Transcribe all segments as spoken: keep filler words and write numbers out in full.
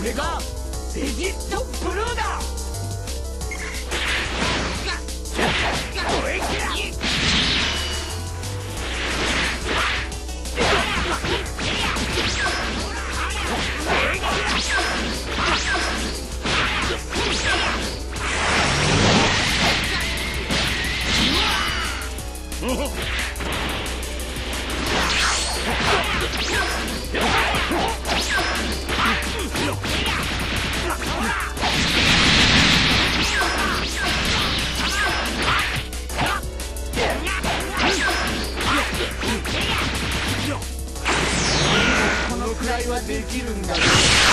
れがベジットブルーだ。このくらいはできるんだよ。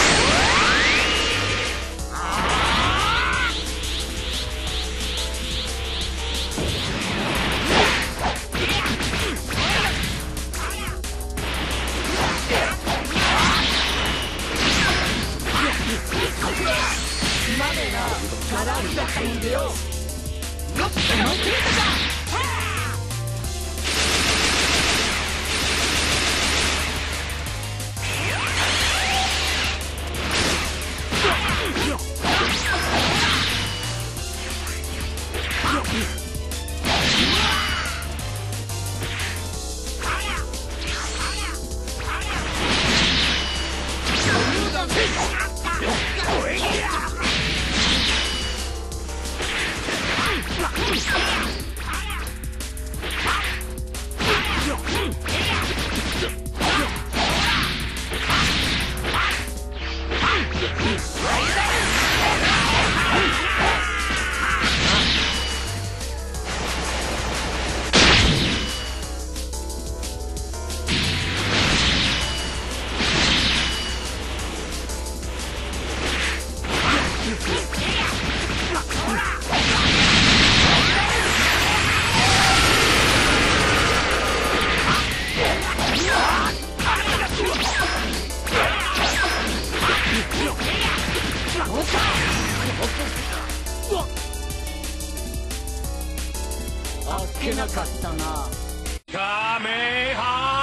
までなガラスだってんでよ。よっ乗ってるか。あっけなかったな。カメハ